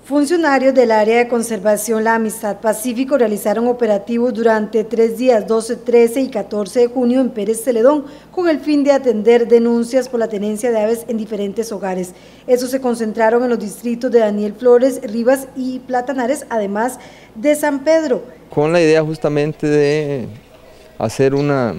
Funcionarios del área de conservación La Amistad Pacífico realizaron operativos durante 3 días, 12, 13 y 14 de junio en Pérez Celedón, con el fin de atender denuncias por la tenencia de aves en diferentes hogares. Estos se concentraron en los distritos de Daniel Flores, Rivas y Platanares, además de San Pedro. Con la idea justamente de hacer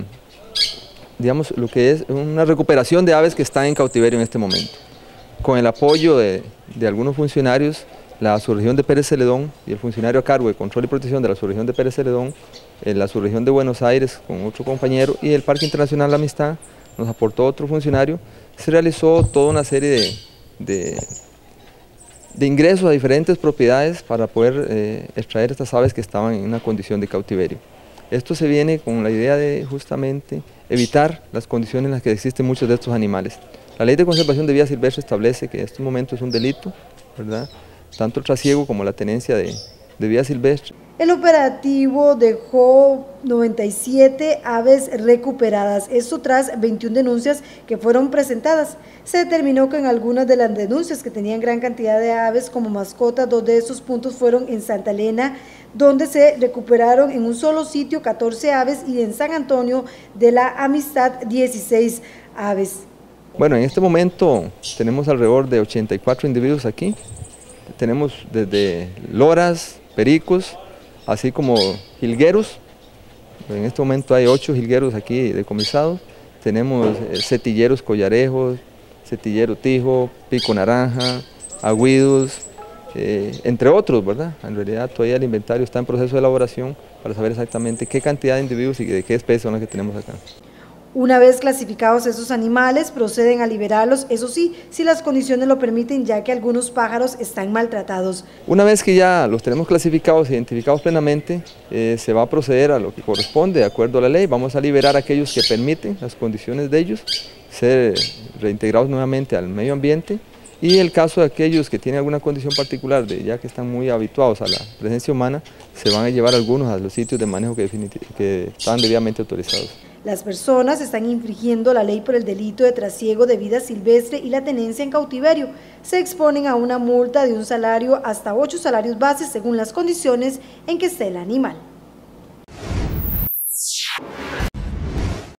lo que es una recuperación de aves que están en cautiverio en este momento. Con el apoyo de algunos funcionarios, la subregión de Pérez Celedón y el funcionario a cargo de control y protección de la subregión de Pérez Celedón, la subregión de Buenos Aires con otro compañero y el Parque Internacional La Amistad nos aportó otro funcionario, se realizó toda una serie de ingresos a diferentes propiedades para poder extraer estas aves que estaban en una condición de cautiverio. Esto se viene con la idea de justamente evitar las condiciones en las que existen muchos de estos animales. La Ley de Conservación de Vida Silvestre establece que en estos momentos es un delito, ¿verdad?, tanto el trasiego como la tenencia de vida silvestre. El operativo dejó 97 aves recuperadas, esto tras 21 denuncias que fueron presentadas. Se determinó que en algunas de las denuncias que tenían gran cantidad de aves como mascotas, 2 de estos puntos fueron en Santa Elena, donde se recuperaron en un solo sitio 14 aves, y en San Antonio de la Amistad 16 aves. Bueno, en este momento tenemos alrededor de 84 individuos aquí. Tenemos desde loras, pericos, así como jilgueros. En este momento hay 8 jilgueros aquí decomisados. Tenemos setilleros collarejos, setillero tijo, pico naranja, agüidos, entre otros, ¿verdad? En realidad todavía el inventario está en proceso de elaboración para saber exactamente qué cantidad de individuos y de qué especie son las que tenemos acá. Una vez clasificados esos animales, proceden a liberarlos, eso sí, si las condiciones lo permiten, ya que algunos pájaros están maltratados. Una vez que ya los tenemos clasificados, identificados plenamente, se va a proceder a lo que corresponde de acuerdo a la ley. Vamos a liberar a aquellos que permiten las condiciones de ellos, ser reintegrados nuevamente al medio ambiente, y el caso de aquellos que tienen alguna condición particular, ya que están muy habituados a la presencia humana, se van a llevar algunos a los sitios de manejo que están debidamente autorizados. Las personas están infringiendo la ley por el delito de trasiego de vida silvestre y la tenencia en cautiverio. Se exponen a una multa de 1 salario hasta 8 salarios base según las condiciones en que esté el animal.